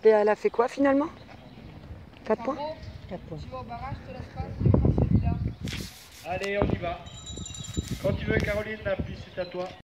Et elle a fait quoi finalement? 4 points? 4 points. Tu vas au barrage, je te laisse pas, tu vas celui-là. Allez, on y va. Quand tu veux, Caroline, la piste est à toi.